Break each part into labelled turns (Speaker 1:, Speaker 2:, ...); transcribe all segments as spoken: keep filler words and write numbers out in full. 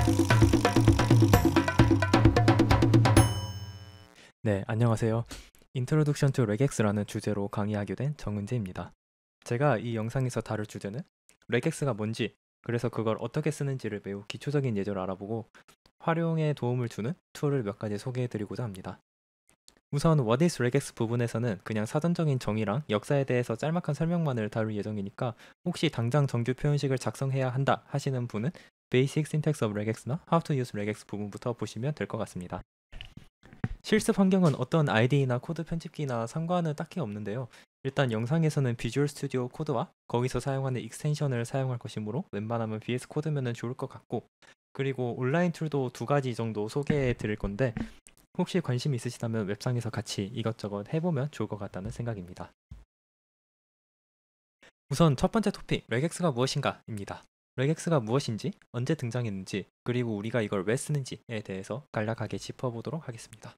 Speaker 1: 네, 안녕하세요. Introduction to regex라는 주제로 강의하게 된 정은재입니다. 제가 이 영상에서 다룰 주제는 regex가 뭔지, 그래서 그걸 어떻게 쓰는지를 매우 기초적인 예제로 알아보고 활용에 도움을 주는 툴을 몇 가지 소개해드리고자 합니다. 우선 What is regex 부분에서는 그냥 사전적인 정의랑 역사에 대해서 짤막한 설명만을 다룰 예정이니까 혹시 당장 정규 표현식을 작성해야 한다 하시는 분은 Basic Syntax of Regex나 How to use regex 부분부터 보시면 될 것 같습니다. 실습 환경은 어떤 아이디나 코드 편집기나 상관은 딱히 없는데요. 일단 영상에서는 비주얼 스튜디오 코드와 거기서 사용하는 익스텐션을 사용할 것이므로 웬만하면 브이에스 코드면 좋을 것 같고, 그리고 온라인 툴도 두 가지 정도 소개해 드릴 건데 혹시 관심 있으시다면 웹상에서 같이 이것저것 해보면 좋을 것 같다는 생각입니다. 우선 첫 번째 토픽, regex가 무엇인가 입니다. regex가 무엇인지, 언제 등장했는지, 그리고 우리가 이걸 왜 쓰는지에 대해서 간략하게 짚어보도록 하겠습니다.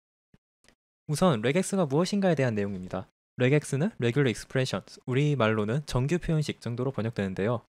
Speaker 1: 우선 regex가 무엇인가에 대한 내용입니다. regex는 regular expressions, 우리말로는 정규 표현식 정도로 번역되는데요.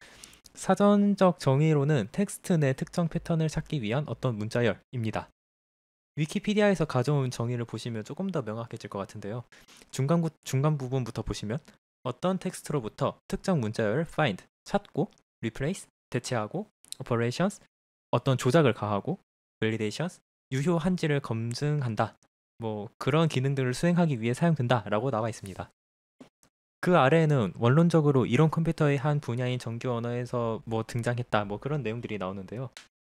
Speaker 1: 사전적 정의로는 텍스트 내 특정 패턴을 찾기 위한 어떤 문자열입니다. 위키피디아에서 가져온 정의를 보시면 조금 더 명확해질 것 같은데요. 중간, 구, 중간 부분부터 보시면 어떤 텍스트로부터 특정 문자열을 find, 찾고, replace, 대체하고, operations, 어떤 조작을 가하고, validations, 유효한지를 검증한다. 뭐 그런 기능들을 수행하기 위해 사용된다 라고 나와 있습니다. 그 아래에는 원론적으로 이론 컴퓨터의 한 분야인 정규 언어에서 뭐 등장했다 뭐 그런 내용들이 나오는데요.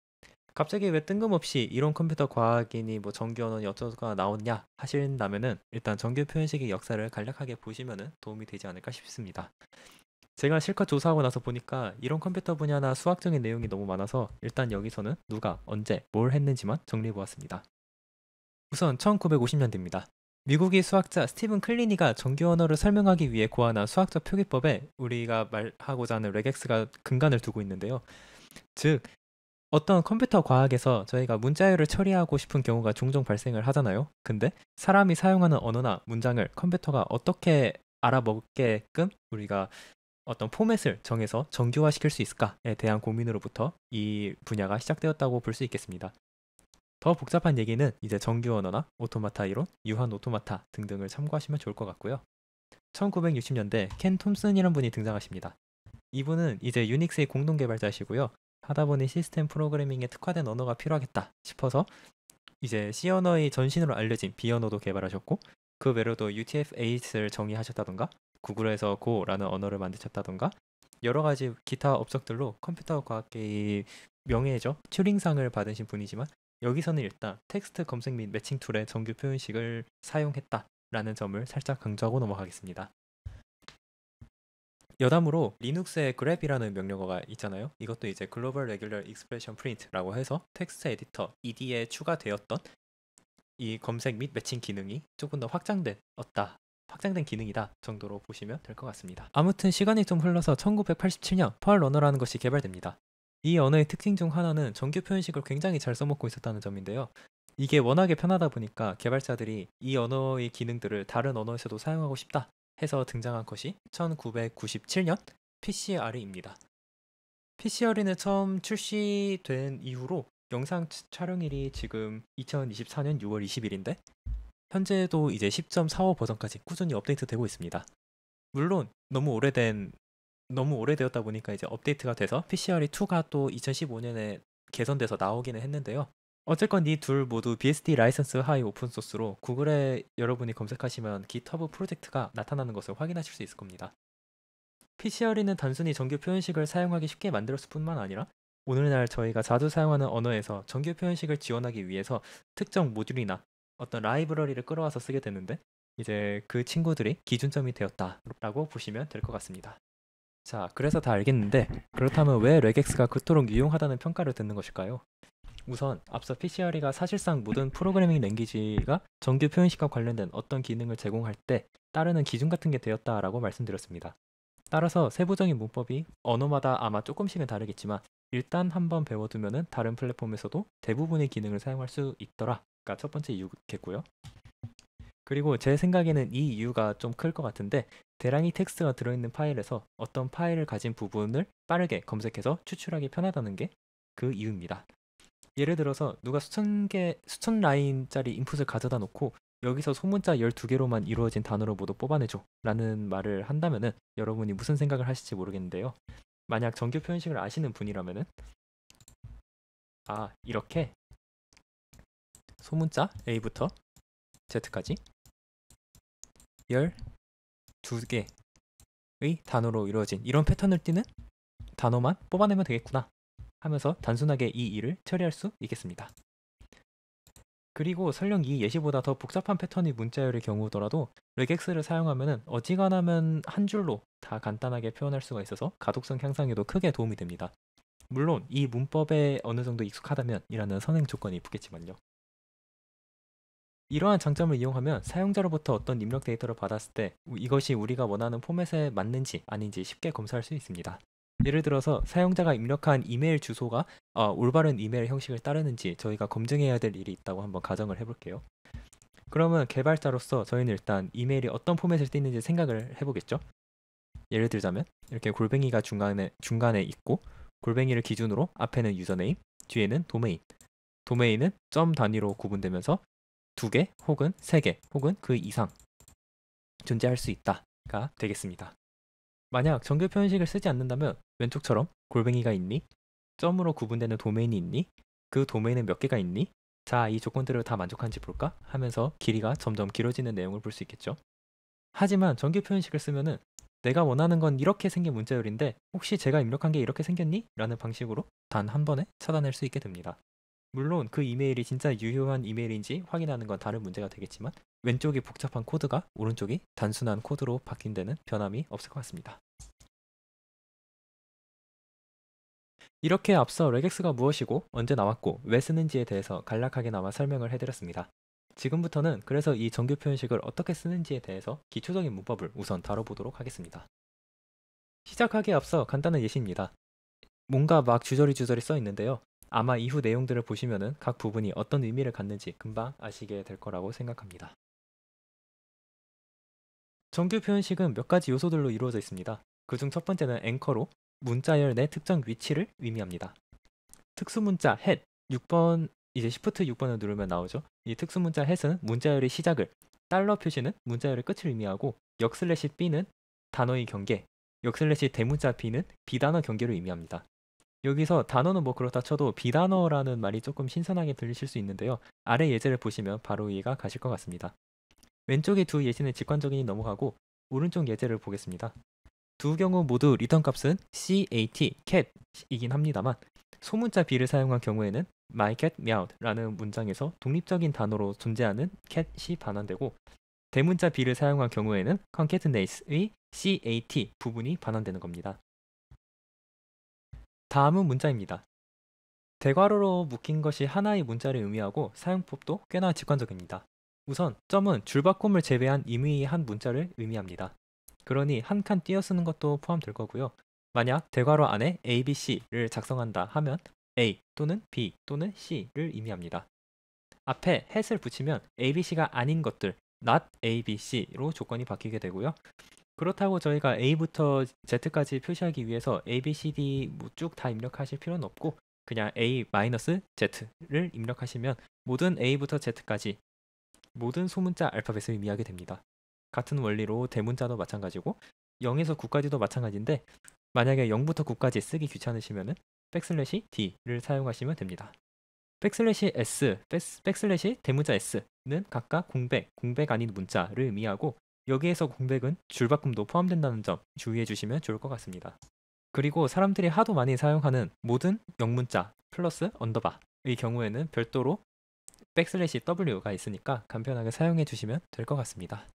Speaker 1: 갑자기 왜 뜬금없이 이론 컴퓨터 과학이니 뭐 정규 언어니 어쩌고가 나왔냐 하신다면은 일단 정규 표현식의 역사를 간략하게 보시면은 도움이 되지 않을까 싶습니다. 제가 실컷 조사하고 나서 보니까 이론 컴퓨터 분야나 수학적인 내용이 너무 많아서 일단 여기서는 누가 언제 뭘 했는지만 정리해 보았습니다. 우선 천구백오십 년대입니다. 미국의 수학자 스티븐 클리니가 정규 언어를 설명하기 위해 고안한 수학적 표기법에 우리가 말하고자 하는 regex가 근간을 두고 있는데요. 즉, 어떤 컴퓨터 과학에서 저희가 문자열을 처리하고 싶은 경우가 종종 발생을 하잖아요. 근데 사람이 사용하는 언어나 문장을 컴퓨터가 어떻게 알아먹게끔 우리가 어떤 포맷을 정해서 정규화시킬 수 있을까에 대한 고민으로부터 이 분야가 시작되었다고 볼 수 있겠습니다. 더 복잡한 얘기는 이제 정규 언어나 오토마타 이론, 유한 오토마타 등등을 참고하시면 좋을 것 같고요. 천구백육십 년대 켄 톰슨이라는 분이 등장하십니다. 이분은 이제 유닉스의 공동 개발자시고요. 하다 보니 시스템 프로그래밍에 특화된 언어가 필요하겠다 싶어서 이제 C 언어의 전신으로 알려진 B 언어도 개발하셨고, 그 외로도 유티에프에잇을 정의하셨다던가 구글에서 고라는 언어를 만드셨다던가 여러 가지 기타 업적들로 컴퓨터 과학계의 명예죠. 튜링상을 받으신 분이지만 여기서는 일단 텍스트 검색 및 매칭 툴의 정규 표현식을 사용했다라는 점을 살짝 강조하고 넘어가겠습니다. 여담으로 리눅스에 grep이라는 명령어가 있잖아요. 이것도 이제 Global Regular Expression Print라고 해서 텍스트 에디터 이디에 추가되었던 이 검색 및 매칭 기능이 조금 더 확장되었다. 확장된 기능이다 정도로 보시면 될 것 같습니다. 아무튼 시간이 좀 흘러서 천구백팔십칠 년 퍼ල් 언어라는 것이 개발됩니다. 이 언어의 특징 중 하나는 정규 표현식을 굉장히 잘 써먹고 있었다는 점인데요. 이게 워낙에 편하다 보니까 개발자들이 이 언어의 기능들을 다른 언어에서도 사용하고 싶다 해서 등장한 것이 천구백구십칠 년 피씨알이입니다. 피씨알이는 처음 출시된 이후로 영상 촬영일이 지금 이천이십사 년 유월 이십일인데 현재도 이제 십 점 사오 버전까지 꾸준히 업데이트되고 있습니다. 물론 너무 오래된 너무 오래되었다 보니까 이제 업데이트가 돼서 피씨알이 이가 또 이천십오 년에 개선돼서 나오기는 했는데요. 어쨌건 이 둘 모두 비에스디 라이선스 하이 오픈소스로 구글에 여러분이 검색하시면 GitHub 프로젝트가 나타나는 것을 확인하실 수 있을 겁니다. 피씨알이는 단순히 정규 표현식을 사용하기 쉽게 만들었을 뿐만 아니라 오늘날 저희가 자주 사용하는 언어에서 정규 표현식을 지원하기 위해서 특정 모듈이나 어떤 라이브러리를 끌어와서 쓰게 되는데 이제 그 친구들이 기준점이 되었다라고 보시면 될 것 같습니다. 자, 그래서 다 알겠는데 그렇다면 왜 regex가 그토록 유용하다는 평가를 듣는 것일까요? 우선 앞서 피씨알이가 사실상 모든 프로그래밍 랭귀지가 정규 표현식과 관련된 어떤 기능을 제공할 때 따르는 기준 같은 게 되었다라고 말씀드렸습니다. 따라서 세부적인 문법이 언어마다 아마 조금씩은 다르겠지만 일단 한번 배워두면은 다른 플랫폼에서도 대부분의 기능을 사용할 수 있더라가 첫 번째 이유겠고요. 그리고 제 생각에는 이 이유가 좀 클 것 같은데 대량의 텍스트가 들어있는 파일에서 어떤 파일을 가진 부분을 빠르게 검색해서 추출하기 편하다는 게 그 이유입니다. 예를 들어서 누가 수천 개, 수천 라인짜리 인풋을 가져다 놓고 여기서 소문자 열두 개로만 이루어진 단어를 모두 뽑아내줘 라는 말을 한다면은 여러분이 무슨 생각을 하실지 모르겠는데요. 만약 정규 표현식을 아시는 분이라면은 아, 이렇게 소문자 A부터 Z까지 열두 개의 단어로 이루어진 이런 패턴을 띠는 단어만 뽑아내면 되겠구나 하면서 단순하게 이 일을 처리할 수 있겠습니다. 그리고 설령 이 예시보다 더 복잡한 패턴이 문자열의 경우더라도 레객스를 사용하면 어지간하면 한 줄로 다 간단하게 표현할 수가 있어서 가독성 향상에도 크게 도움이 됩니다. 물론 이 문법에 어느 정도 익숙하다면 이라는 선행 조건이 붙겠지만요. 이러한 장점을 이용하면 사용자로부터 어떤 입력 데이터를 받았을 때 이것이 우리가 원하는 포맷에 맞는지 아닌지 쉽게 검사할 수 있습니다. 예를 들어서 사용자가 입력한 이메일 주소가 어, 올바른 이메일 형식을 따르는지 저희가 검증해야 될 일이 있다고 한번 가정을 해볼게요. 그러면 개발자로서 저희는 일단 이메일이 어떤 포맷을 띠는지 생각을 해보겠죠. 예를 들자면 이렇게 골뱅이가 중간에, 중간에 있고 골뱅이를 기준으로 앞에는 유저네임, 뒤에는 도메인. 도메인은 점 단위로 구분되면서 두 개 혹은 세 개 혹은 그 이상 존재할 수 있다가 되겠습니다. 만약 정규 표현식을 쓰지 않는다면 왼쪽처럼 골뱅이가 있니? 점으로 구분되는 도메인이 있니? 그 도메인은 몇 개가 있니? 자, 이 조건들을 다 만족한지 볼까? 하면서 길이가 점점 길어지는 내용을 볼 수 있겠죠. 하지만 정규 표현식을 쓰면은 내가 원하는 건 이렇게 생긴 문자열인데 혹시 제가 입력한 게 이렇게 생겼니? 라는 방식으로 단 한 번에 찾아낼 수 있게 됩니다. 물론 그 이메일이 진짜 유효한 이메일인지 확인하는 건 다른 문제가 되겠지만 왼쪽이 복잡한 코드가 오른쪽이 단순한 코드로 바뀐 데는 변함이 없을 것 같습니다. 이렇게 앞서 레객스가 무엇이고 언제 나왔고 왜 쓰는지에 대해서 간략하게나마 설명을 해드렸습니다. 지금부터는 그래서 이 정규 표현식을 어떻게 쓰는지에 대해서 기초적인 문법을 우선 다뤄보도록 하겠습니다. 시작하기에 앞서 간단한 예시입니다. 뭔가 막 주저리 주저리 써 있는데요. 아마 이후 내용들을 보시면은 각 부분이 어떤 의미를 갖는지 금방 아시게 될 거라고 생각합니다. 정규 표현식은 몇 가지 요소들로 이루어져 있습니다. 그중 첫 번째는 앵커로 문자열 내 특정 위치를 의미합니다. 특수문자 head 육 번 이제 시프트 육 번을 누르면 나오죠. 이 특수문자 head은 문자열의 시작을, 달러 표시는 문자열의 끝을 의미하고 역슬래시 b는 단어의 경계, 역슬래시 대문자 b는 비단어 경계를 의미합니다. 여기서 단어는 뭐 그렇다 쳐도 비단어라는 말이 조금 신선하게 들리실 수 있는데요. 아래 예제를 보시면 바로 이해가 가실 것 같습니다. 왼쪽의 두 예시는 직관적이니 넘어가고 오른쪽 예제를 보겠습니다. 두 경우 모두 리턴 값은 cat, cat이긴 합니다만 소문자 b를 사용한 경우에는 my cat meowed 라는 문장에서 독립적인 단어로 존재하는 cat이 반환되고 대문자 b를 사용한 경우에는 concatenate의 cat 부분이 반환되는 겁니다. 다음은 문자입니다. 대괄호로 묶인 것이 하나의 문자를 의미하고 사용법도 꽤나 직관적입니다. 우선 점은 줄바꿈을 제외한 임의의 한 문자를 의미합니다. 그러니 한 칸 띄어 쓰는 것도 포함될 거고요. 만약 대괄호 안에 A, B, C를 작성한다 하면 A 또는 B 또는 C를 의미합니다. 앞에 hat을 붙이면 A, B, C가 아닌 것들 not A, B, C로 조건이 바뀌게 되고요. 그렇다고 저희가 A부터 Z까지 표시하기 위해서 A, B, C, D 뭐 쭉 다 입력하실 필요는 없고 그냥 A-Z를 입력하시면 모든 A부터 Z까지 모든 소문자 알파벳을 의미하게 됩니다. 같은 원리로 대문자도 마찬가지고 영에서 구까지도 마찬가지인데 만약에 영부터 구까지 쓰기 귀찮으시면 백슬래시 D를 사용하시면 됩니다. 백슬래시 S, 백슬래시 대문자 S는 각각 공백, 공백 아닌 문자를 의미하고 여기에서 공백은 줄바꿈도 포함된다는 점 주의해 주시면 좋을 것 같습니다. 그리고 사람들이 하도 많이 사용하는 모든 영문자 플러스 언더바의 경우에는 별도로 백슬래시 W가 있으니까 간편하게 사용해 주시면 될 것 같습니다.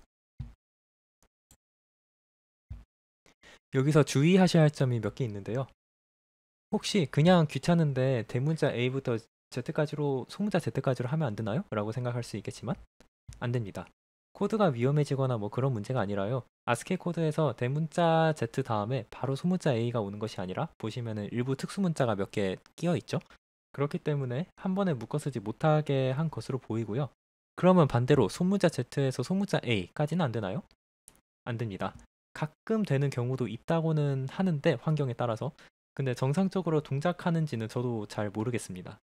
Speaker 1: 여기서 주의하셔야 할 점이 몇 개 있는데요. 혹시 그냥 귀찮은데 대문자 A부터 Z까지로 소문자 Z까지로 하면 안 되나요? 라고 생각할 수 있겠지만 안 됩니다. 코드가 위험해지거나 뭐 그런 문제가 아니라요. 아스키 코드에서 대문자 Z 다음에 바로 소문자 A가 오는 것이 아니라 보시면은 일부 특수문자가 몇 개 끼어 있죠. 그렇기 때문에 한 번에 묶어 쓰지 못하게 한 것으로 보이고요. 그러면 반대로 소문자 Z에서 소문자 A까지는 안 되나요? 안 됩니다. 가끔 되는 경우도 있다고는 하는데 환경에 따라서 근데 정상적으로 동작하는지는 저도 잘 모르겠습니다.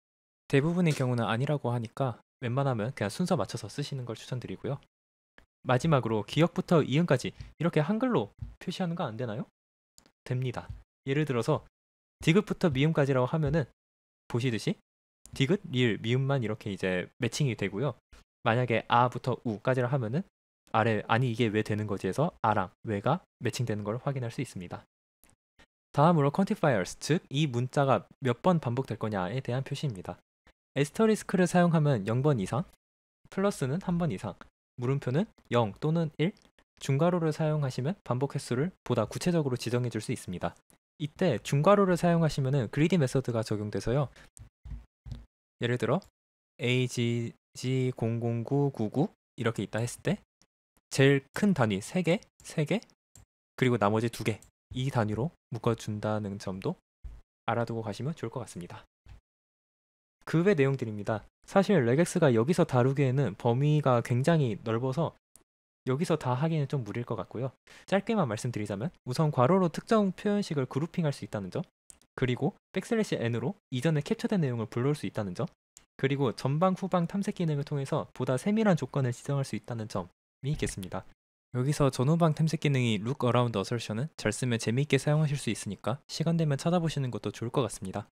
Speaker 1: 대부분의 경우는 아니라고 하니까 웬만하면 그냥 순서 맞춰서 쓰시는 걸 추천드리고요. 마지막으로 기역부터 이음까지 이렇게 한글로 표시하는 거 안 되나요? 됩니다. 예를 들어서 디귿부터 미음까지라고 하면은 보시듯이 디귿, 리을, 미음만 이렇게 이제 매칭이 되고요. 만약에 아부터 우까지라 하면은 아래 아니 이게 왜 되는 거지 해서 아랑 왜가 매칭되는 걸 확인할 수 있습니다. 다음으로 quantifiers, 즉 이 문자가 몇 번 반복될 거냐에 대한 표시입니다. 에스터리스크를 사용하면 영 번 이상, 플러스는 한 번 이상, 물음표는 영 또는 일, 중괄호를 사용하시면 반복 횟수를 보다 구체적으로 지정해 줄 수 있습니다. 이때 중괄호를 사용하시면 그리디 메서드가 적용돼서요. 예를 들어 에이지지 공공구구구 이렇게 있다 했을 때 제일 큰 단위 세 개, 세 개, 그리고 나머지 두 개, 이 단위로 묶어준다는 점도 알아두고 가시면 좋을 것 같습니다. 그 외 내용들입니다. 사실 레객스가 여기서 다루기에는 범위가 굉장히 넓어서 여기서 다 하기에는 좀 무리일 것 같고요. 짧게만 말씀드리자면 우선 괄호로 특정 표현식을 그룹핑할 수 있다는 점, 그리고 백슬래시 n으로 이전에 캡처된 내용을 불러올 수 있다는 점, 그리고 전방 후방 탐색 기능을 통해서 보다 세밀한 조건을 지정할 수 있다는 점이 있겠습니다. 여기서 전후방 탐색 기능이 Look Around Assertion은 잘 쓰면 재미있게 사용하실 수 있으니까 시간 되면 찾아보시는 것도 좋을 것 같습니다.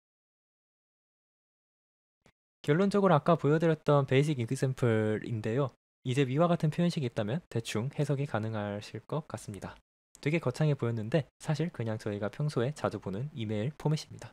Speaker 1: 결론적으로 아까 보여드렸던 베이직 example인데요. 이제 위와 같은 표현식이 있다면 대충 해석이 가능하실 것 같습니다. 되게 거창해 보였는데 사실 그냥 저희가 평소에 자주 보는 이메일 포맷입니다.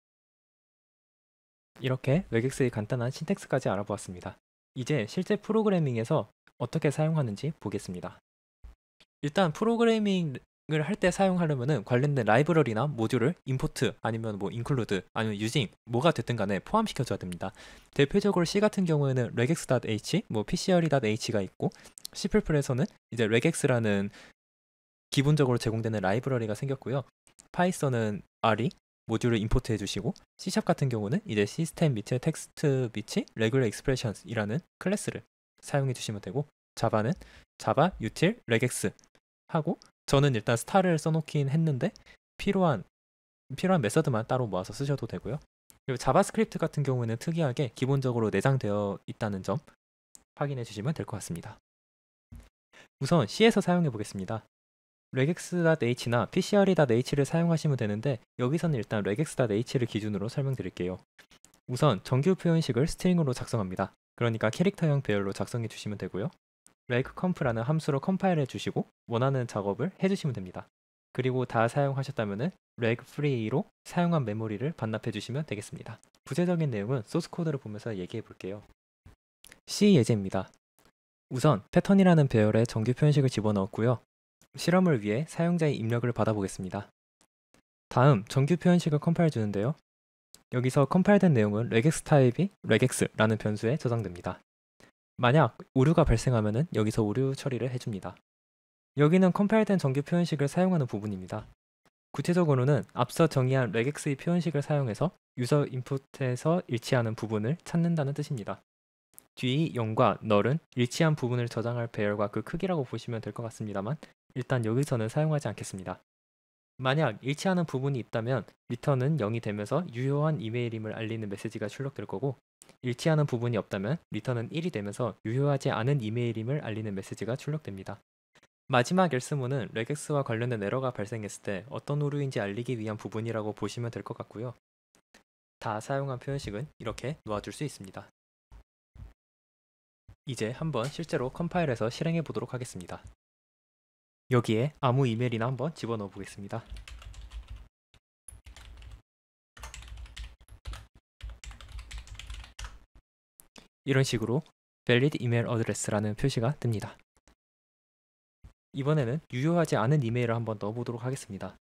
Speaker 1: 이렇게 레객스의 간단한 신텍스까지 알아보았습니다. 이제 실제 프로그래밍에서 어떻게 사용하는지 보겠습니다. 일단 프로그래밍을 할 때 사용하려면 관련된 라이브러리나 모듈을 임포트 아니면 뭐 include 아니면 using 뭐가 됐든 간에 포함시켜 줘야 됩니다. 대표적으로 C 같은 경우에는 regex.h, 뭐 pcre.h가 있고 C++에서는 이제 regex라는 기본적으로 제공되는 라이브러리가 생겼고요. 파이썬은 R이 모듈을 임포트 해주시고 C# 같은 경우는 이제 시스템 밑에 텍스트 밑이 regular expressions이라는 클래스를 사용해 주시면 되고 자바는 자바 util regex 하고 저는 일단 스타를 써놓긴 했는데 필요한 필요한 메서드만 따로 모아서 쓰셔도 되고요. 그리고 자바스크립트 같은 경우는 특이하게 기본적으로 내장되어 있다는 점 확인해 주시면 될 것 같습니다. 우선 C에서 사용해 보겠습니다. regex.h나 pcre.h를 사용하시면 되는데 여기서는 일단 regex.h를 기준으로 설명드릴게요. 우선 정규 표현식을 스트링으로 작성합니다. 그러니까 캐릭터형 배열로 작성해 주시면 되고요. regcomp라는 함수로 컴파일해 주시고 원하는 작업을 해주시면 됩니다. 그리고 다 사용하셨다면 regfree로 사용한 메모리를 반납해 주시면 되겠습니다. 구체적인 내용은 소스 코드를 보면서 얘기해 볼게요. C 예제입니다. 우선 패턴이라는 배열에 정규 표현식을 집어넣었고요. 실험을 위해 사용자의 입력을 받아보겠습니다. 다음 정규 표현식을 컴파일 주는데요. 여기서 컴파일된 내용은 regex 타입이 regex라는 변수에 저장됩니다. 만약 오류가 발생하면 여기서 오류 처리를 해줍니다. 여기는 컴파일된 정규 표현식을 사용하는 부분입니다. 구체적으로는 앞서 정의한 regex의 표현식을 사용해서 유저 인풋에서 일치하는 부분을 찾는다는 뜻입니다. 뒤 영과 널은 일치한 부분을 저장할 배열과 그 크기라고 보시면 될 것 같습니다만 일단 여기서는 사용하지 않겠습니다. 만약 일치하는 부분이 있다면 return은 영이 되면서 유효한 이메일임을 알리는 메시지가 출력될 거고 일치하는 부분이 없다면 return은 일이 되면서 유효하지 않은 이메일임을 알리는 메시지가 출력됩니다. 마지막 엘스문은 regex와 관련된 에러가 발생했을 때 어떤 오류인지 알리기 위한 부분이라고 보시면 될 것 같고요. 다 사용한 표현식은 이렇게 놓아줄 수 있습니다. 이제 한번 실제로 컴파일해서 실행해 보도록 하겠습니다. 여기에 아무 이메일이나 한번 집어넣어 보겠습니다. 이런 식으로 valid email address라는 표시가 뜹니다. 이번에는 유효하지 않은 이메일을 한번 넣어보도록 하겠습니다.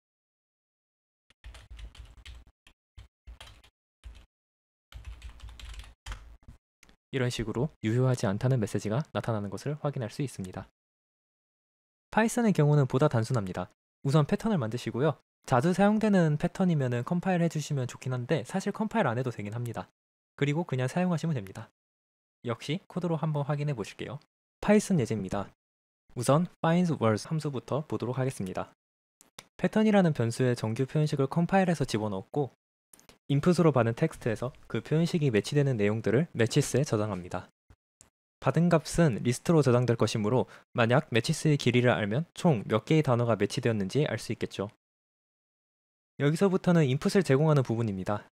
Speaker 1: 이런 식으로 유효하지 않다는 메시지가 나타나는 것을 확인할 수 있습니다. 파이썬의 경우는 보다 단순합니다. 우선 패턴을 만드시고요. 자주 사용되는 패턴이면 컴파일 해주시면 좋긴 한데 사실 컴파일 안 해도 되긴 합니다. 그리고 그냥 사용하시면 됩니다. 역시 코드로 한번 확인해 보실게요. 파이썬 예제입니다. 우선 find words 함수부터 보도록 하겠습니다. 패턴이라는 변수의 정규 표현식을 컴파일해서 집어넣었고 인풋으로 받은 텍스트에서 그 표현식이 매치되는 내용들을 매치스에 저장합니다. 받은 값은 리스트로 저장될 것이므로 만약 매치스의 길이를 알면 총 몇 개의 단어가 매치되었는지 알 수 있겠죠. 여기서부터는 인풋을 제공하는 부분입니다.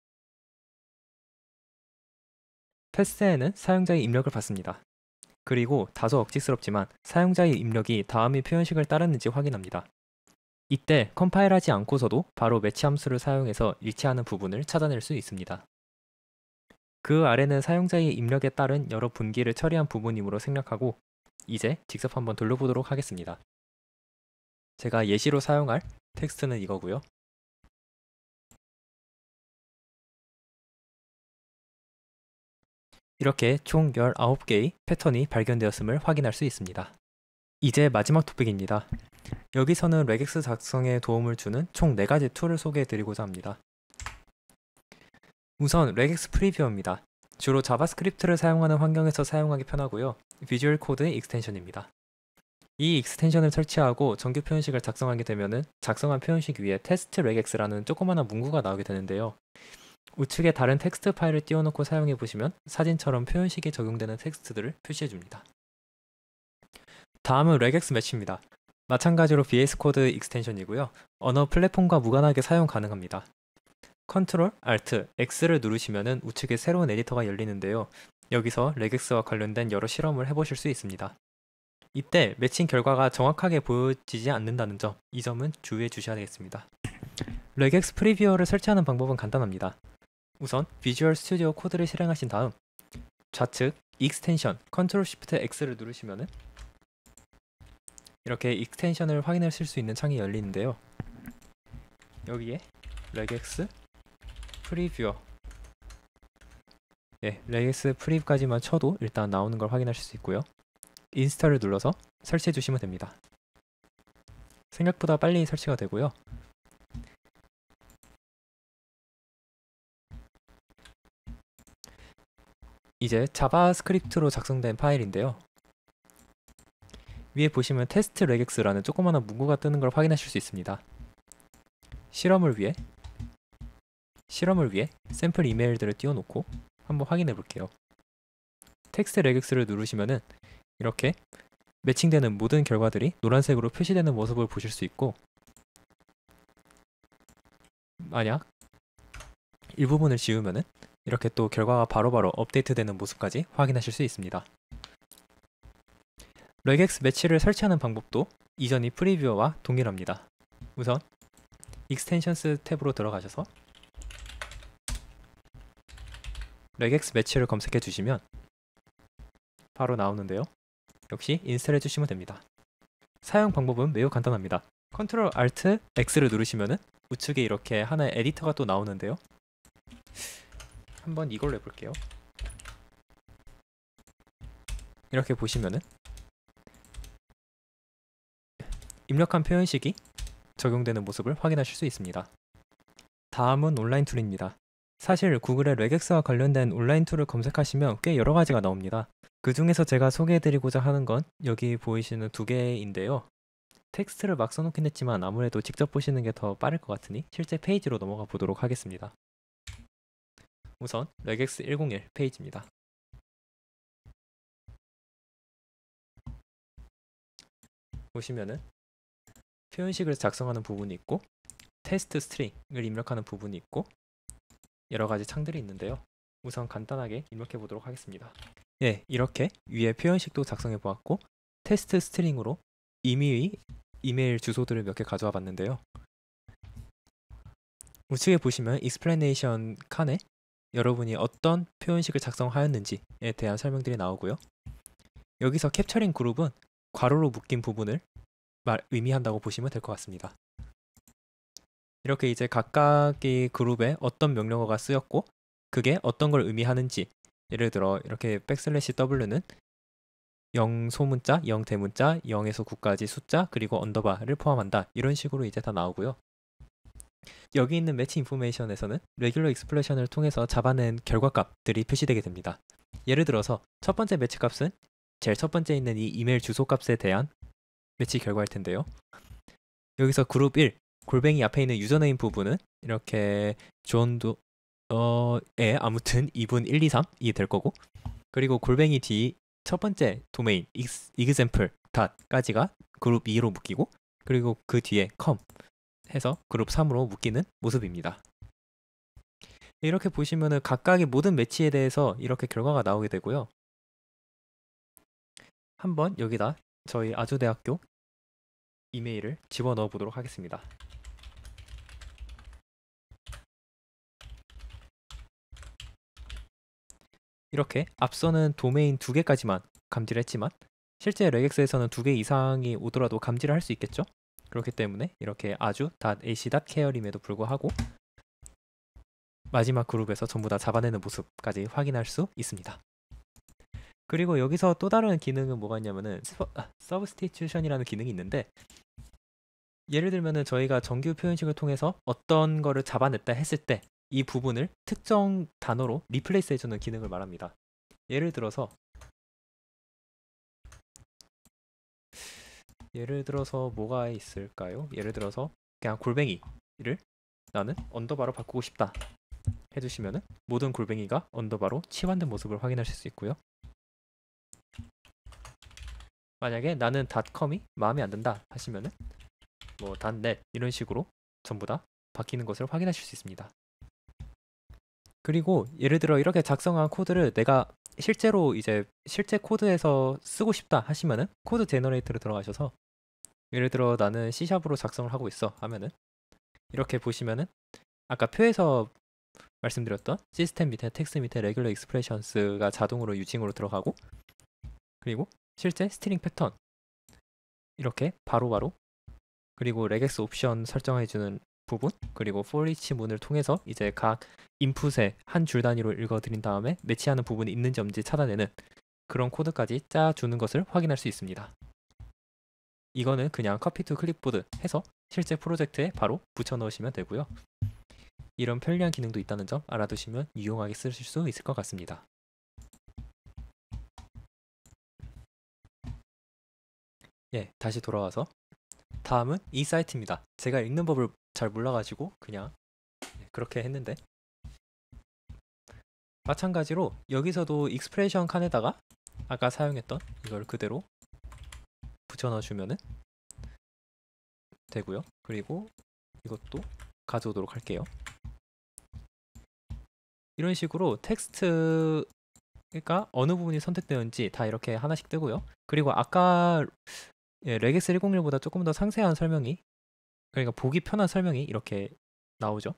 Speaker 1: 패스에는 사용자의 입력을 받습니다. 그리고 다소 억지스럽지만 사용자의 입력이 다음의 표현식을 따르는지 확인합니다. 이때 컴파일하지 않고서도 바로 매치 함수를 사용해서 일치하는 부분을 찾아낼 수 있습니다. 그 아래는 사용자의 입력에 따른 여러 분기를 처리한 부분이므로 생략하고 이제 직접 한번 돌려보도록 하겠습니다. 제가 예시로 사용할 텍스트는 이거고요. 이렇게 총 열아홉 개의 패턴이 발견되었음을 확인할 수 있습니다. 이제 마지막 토픽입니다. 여기서는 레객스 작성에 도움을 주는 총 네 가지 툴을 소개해 드리고자 합니다. 우선 레객스 프리뷰어입니다. 주로 자바스크립트를 사용하는 환경에서 사용하기 편하고요. 비주얼 코드의 익스텐션입니다. 이 익스텐션을 설치하고 정규 표현식을 작성하게 되면 작성한 표현식 위에 테스트 레객스라는 조그마한 문구가 나오게 되는데요. 우측에 다른 텍스트 파일을 띄워놓고 사용해 보시면 사진처럼 표현식에 적용되는 텍스트들을 표시해 줍니다. 다음은 레객스 매치입니다. 마찬가지로 브이에스 코드 익스텐션이고요. 언어 플랫폼과 무관하게 사용 가능합니다. 컨트롤, 알트, X를 누르시면 우측에 새로운 에디터가 열리는데요. 여기서 레객스와 관련된 여러 실험을 해보실 수 있습니다. 이때 매칭 결과가 정확하게 보여지지 않는다는 점, 이 점은 주의해 주셔야 되겠습니다. 레객스 프리뷰어를 설치하는 방법은 간단합니다. 우선 비주얼 스튜디오 코드를 실행하신 다음 좌측 익스텐션 컨트롤 쉬프트 X를 누르시면 이렇게 익스텐션을 확인하실 수 있는 창이 열리는데요. 여기에 레객스 프리뷰어 네, 레객스 프리뷰까지만 쳐도 일단 나오는 걸 확인하실 수 있고요. 인스톨을 눌러서 설치해 주시면 됩니다. 생각보다 빨리 설치가 되고요. 이제 자바스크립트로 작성된 파일인데요. 위에 보시면 테스트 레객스라는 조그마한 문구가 뜨는 걸 확인하실 수 있습니다. 실험을 위해 실험을 위해 샘플 이메일들을 띄워놓고 한번 확인해 볼게요. 텍스트 레객스를 누르시면은 이렇게 매칭되는 모든 결과들이 노란색으로 표시되는 모습을 보실 수 있고, 만약 일부분을 지우면은 이렇게 또 결과가 바로바로 업데이트되는 모습까지 확인하실 수 있습니다. 레객스 매치를 설치하는 방법도 이전의 프리뷰어와 동일합니다. 우선 익스텐션스 탭으로 들어가셔서 레객스 매치를 검색해 주시면 바로 나오는데요. 역시 인스톨 해주시면 됩니다. 사용 방법은 매우 간단합니다. 컨트롤 알트 X를 누르시면 우측에 이렇게 하나의 에디터가 또 나오는데요. 한번 이걸로 해볼게요. 이렇게 보시면은 입력한 표현식이 적용되는 모습을 확인하실 수 있습니다. 다음은 온라인 툴입니다. 사실 구글에 레객스와 관련된 온라인 툴을 검색하시면 꽤 여러 가지가 나옵니다. 그 중에서 제가 소개해드리고자 하는 건 여기 보이시는 두 개인데요. 텍스트를 막 써놓긴 했지만 아무래도 직접 보시는 게 더 빠를 것 같으니 실제 페이지로 넘어가 보도록 하겠습니다. 우선 레객스 백일 페이지입니다. 보시면은 표현식을 작성하는 부분이 있고 테스트 스트링을 입력하는 부분이 있고 여러 가지 창들이 있는데요. 우선 간단하게 입력해 보도록 하겠습니다. 예, 이렇게 위에 표현식도 작성해 보았고 테스트 스트링으로 임의의 이메일 주소들을 몇 개 가져와 봤는데요. 우측에 보시면 explanation 칸에 여러분이 어떤 표현식을 작성하였는지에 대한 설명들이 나오고요. 여기서 캡처링 그룹은 괄호로 묶인 부분을 말, 의미한다고 보시면 될 것 같습니다. 이렇게 이제 각각의 그룹에 어떤 명령어가 쓰였고 그게 어떤 걸 의미하는지, 예를 들어 이렇게 백슬래시 W는 영 소문자, 영 대문자, 영에서 구까지 숫자, 그리고 언더바를 포함한다. 이런 식으로 이제 다 나오고요. 여기 있는 매치 인포메이션에서는 레귤러 익스플레이션을 통해서 잡아낸 결과값들이 표시되게 됩니다. 예를 들어서 첫 번째 매치 값은 제일 첫 번째 있는 이 이메일 주소 값에 대한 매치 결과일 텐데요. 여기서 그룹 일, 골뱅이 앞에 있는 유저네임 부분은 이렇게 존도 어, 에 아무튼 이 분 일, 이, 삼이 될 거고, 그리고 골뱅이 뒤 첫 번째 도메인 example 닷까지가 그룹 이로 묶이고, 그리고 그 뒤에 com 해서 그룹 삼으로 묶이는 모습입니다. 이렇게 보시면은 각각의 모든 매치에 대해서 이렇게 결과가 나오게 되고요. 한번 여기다 저희 아주대학교 이메일을 집어넣어 보도록 하겠습니다. 이렇게 앞서는 도메인 두 개까지만 감지를 했지만 실제 레객스에서는 두 개 이상이 오더라도 감지를 할 수 있겠죠? 그렇기 때문에 이렇게 아주 .ac.care임에도 불구하고 마지막 그룹에서 전부 다 잡아내는 모습까지 확인할 수 있습니다. 그리고 여기서 또 다른 기능은 뭐가 있냐면은 아, substitution이라는 기능이 있는데, 예를 들면은 저희가 정규 표현식을 통해서 어떤 거를 잡아냈다 했을 때 이 부분을 특정 단어로 리플레이스 해주는 기능을 말합니다. 예를 들어서 예를 들어서 뭐가 있을까요? 예를 들어서 그냥 골뱅이를 나는 언더바로 바꾸고 싶다 해주시면은 모든 골뱅이가 언더바로 치환된 모습을 확인하실 수 있고요. 만약에 나는 닷컴이 마음에 안 든다 하시면은 뭐 닷넷 이런 식으로 전부 다 바뀌는 것을 확인하실 수 있습니다. 그리고 예를 들어 이렇게 작성한 코드를 내가 실제로 이제 실제 코드에서 쓰고 싶다 하시면은 코드 제너레이터로 들어가셔서 예를 들어 나는 C샵으로 작성을 하고 있어 하면은 이렇게 보시면은 아까 표에서 말씀드렸던 시스템 밑에 텍스트 밑에 레귤러 익스프레션스가 자동으로 유징으로 들어가고, 그리고 실제 스트링 패턴 이렇게 바로바로 바로 그리고 레객스 옵션 설정해주는 부분, 그리고 for each 문을 통해서 이제 각 인풋에 한 줄 단위로 읽어드린 다음에 매치하는 부분이 있는지 없는지 찾아내는 그런 코드까지 짜주는 것을 확인할 수 있습니다. 이거는 그냥 커피 투 클립보드 해서 실제 프로젝트에 바로 붙여 넣으시면 되고요. 이런 편리한 기능도 있다는 점 알아두시면 유용하게 쓰실 수 있을 것 같습니다. 예, 다시 돌아와서 다음은 이 사이트입니다. 제가 읽는 법을 잘 몰라가지고 그냥 그렇게 했는데, 마찬가지로 여기서도 익스프레션 칸에다가 아까 사용했던 이걸 그대로 붙여 넣어주면은 되고요. 그리고 이것도 가져오도록 할게요. 이런 식으로 텍스트가 어느 부분이 선택되었는지 다 이렇게 하나씩 뜨고요. 그리고 아까 예, 레객스 백십일보다 조금 더 상세한 설명이, 그러니까 보기 편한 설명이 이렇게 나오죠.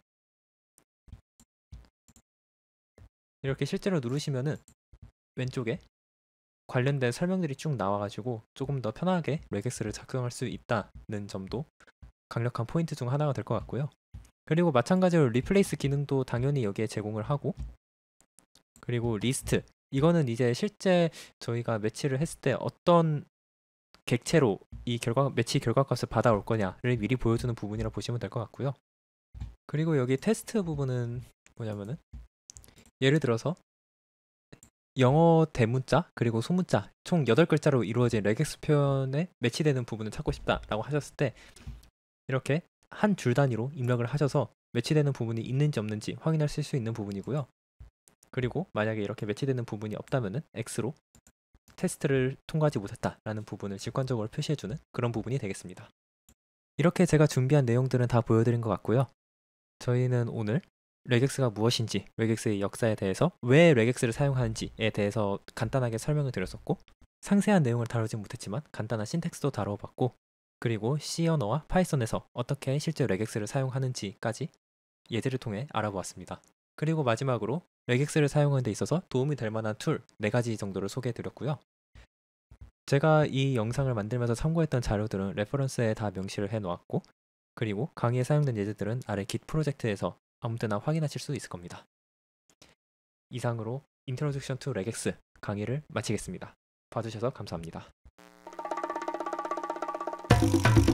Speaker 1: 이렇게 실제로 누르시면은 왼쪽에 관련된 설명들이 쭉 나와가지고 조금 더 편하게 레객스를 작성할 수 있다는 점도 강력한 포인트 중 하나가 될 것 같고요. 그리고 마찬가지로 리플레이스 기능도 당연히 여기에 제공을 하고, 그리고 리스트, 이거는 이제 실제 저희가 매치를 했을 때 어떤 객체로 이 결과 매치 결과값을 받아올 거냐를 미리 보여주는 부분이라 보시면 될 것 같고요. 그리고 여기 테스트 부분은 뭐냐면은 예를 들어서 영어 대문자 그리고 소문자 총 여덟 글자로 이루어진 레객스 표현에 매치되는 부분을 찾고 싶다라고 하셨을 때 이렇게 한 줄 단위로 입력을 하셔서 매치되는 부분이 있는지 없는지 확인하실 수 있는 부분이고요. 그리고 만약에 이렇게 매치되는 부분이 없다면은 X로 테스트를 통과하지 못했다라는 부분을 직관적으로 표시해주는 그런 부분이 되겠습니다. 이렇게 제가 준비한 내용들은 다 보여드린 것 같고요. 저희는 오늘 레객스가 무엇인지, 레객스의 역사에 대해서 왜 레객스를 사용하는지에 대해서 간단하게 설명을 드렸었고, 상세한 내용을 다루진 못했지만 간단한 신텍스도 다뤄봤고, 그리고 C 언어와 파이썬에서 어떻게 실제 레객스를 사용하는지까지 예제를 통해 알아보았습니다. 그리고 마지막으로 레객스를 사용하는 데 있어서 도움이 될 만한 툴 네 가지 정도를 소개해드렸고요. 제가 이 영상을 만들면서 참고했던 자료들은 레퍼런스에 다 명시를 해놓았고, 그리고 강의에 사용된 예제들은 아래 깃 프로젝트에서 아무 때나 확인하실 수 있을 겁니다. 이상으로 Introduction to Regex 강의를 마치겠습니다. 봐주셔서 감사합니다.